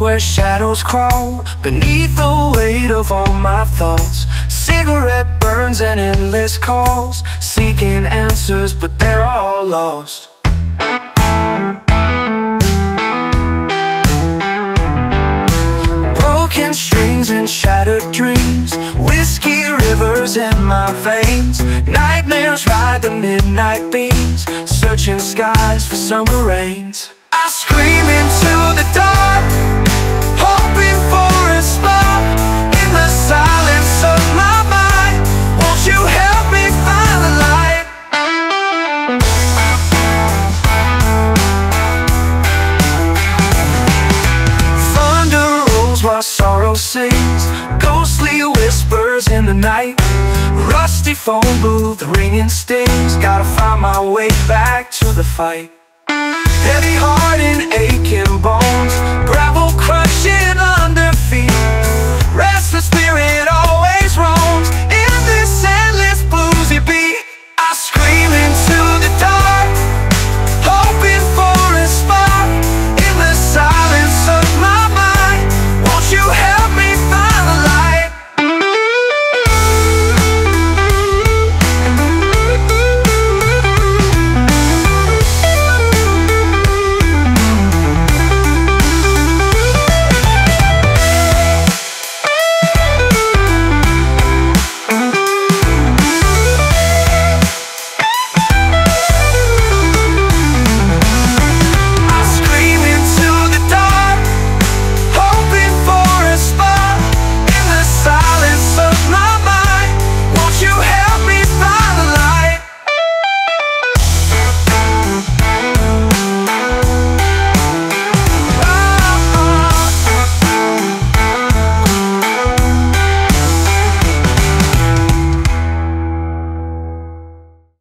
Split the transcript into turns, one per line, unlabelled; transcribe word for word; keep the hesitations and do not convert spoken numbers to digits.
where shadows crawl beneath the weight of all my thoughts. Cigarette burns and endless calls, seeking answers but they're all lost. Broken strings and shattered dreams, whiskey rivers in my veins. Nightmares ride the midnight beams, searching skies for summer rains. I scream into the dark, hoping for a spark in the silence of my mind. Won't you help me find the light? Thunder rolls while sorrow sings, ghostly whispers in the night. Rusty phone booth ringing stings, gotta find my way back to the fight. Heavy heart and aching bones,